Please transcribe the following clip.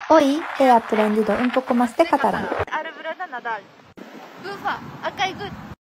Hoy he aprendido un poco más de catalán. Arbulada Nadal. Bufa, acá hay good.